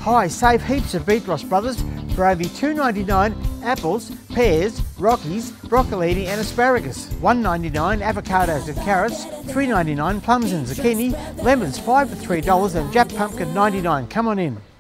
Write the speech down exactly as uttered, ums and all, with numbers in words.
Hi, save heaps at Betros Brothers for only two ninety-nine apples, pears, rockies, broccolini and asparagus. one ninety-nine avocados and carrots, three ninety-nine plums and zucchini, lemons five for three dollars and Jap pumpkin ninety-nine. Come on in.